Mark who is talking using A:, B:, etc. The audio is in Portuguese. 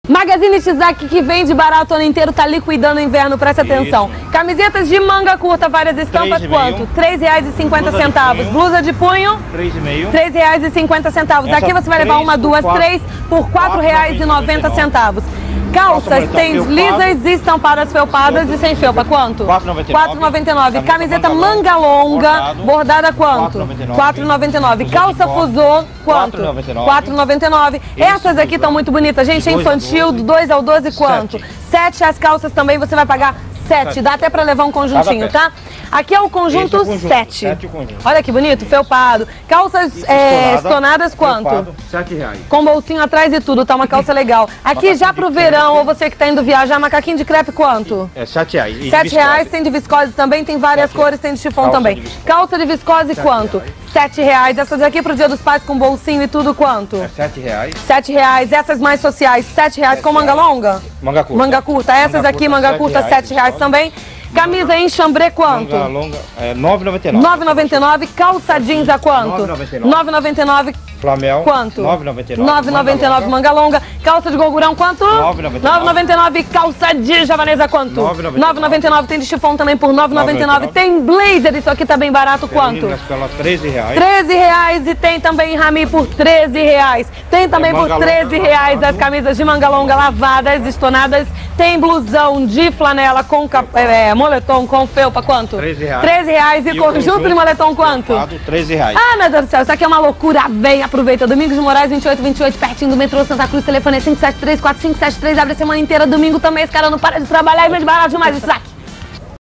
A: Magazine Tizaki, que vende barato o ano inteiro, tá liquidando o inverno, presta atenção. Camisetas de manga curta, várias estampas, quanto? R$ 3,50. Blusa de punho? R$ 3,50. Aqui você vai levar uma, duas, três por R$ 4,90. Calças tem lisas e estampadas felpadas e sem felpa, quanto? R$ 4,99. Camiseta manga longa, bordada, quanto? R$ 4,99. Calça fusô, quanto? R$ 4,99. Essas aqui estão muito bonitas, gente, é infantil, do 2 ao 12, quanto? 7. As calças também você vai pagar 7. Dá até pra levar um conjuntinho, tá? Aqui é o conjunto 7. Olha que bonito, felpado. Calças estonadas, quanto?
B: R$ 7.
A: Com bolsinho atrás e tudo, tá uma calça legal. Aqui já pro verão, ou você que tá indo viajar, macaquinho de crepe, quanto?
B: É R$ 7.
A: R$ 7, tem de viscose também, tem várias cores, tem de chifão também. Calça de viscose, quanto? R$ 7. Essas aqui pro Dia dos Pais com bolsinho e tudo, quanto?
B: É R$ 7.
A: R$ 7. Essas mais sociais, R$ 7 com manga longa?
B: Manga curta.
A: Manga curta. Essas aqui, manga curta, R$ 7 também. Camisa em chambré, quanto?
B: Manga longa, R$ 9,99.
A: R$ 9,99. Calça jeans a quanto? R$ 9,99.
B: Flamel.
A: Quanto?
B: R$ 9,99.
A: R$ 9,99 manga longa. Calça de gogurão, quanto? R$ 9,99. Calça de javanesa, quanto? R$ 9,99. Tem de chifão também por R$ 9,99. Tem blazer, isso aqui tá bem barato, quanto?
B: R$ 13.
A: R$ 13. E tem também Rami por R$ 13. Tem também por R$ 13 as camisas de manga longa lavadas, estonadas. Tem blusão de flanela com moletom com felpa, quanto?
B: R$ 13.
A: R$ 13. E conjunto de moletom, quanto?
B: R$ 13.
A: Ah, meu Deus do céu, isso aqui é uma loucura. Vem, aproveita. Domingos de Moraes, 2828, pertinho do metrô Santa Cruz. Telefone é 573-4573. Abre a semana inteira. Domingo também. Esse cara não para de trabalhar e vende barato demais. Isso aqui.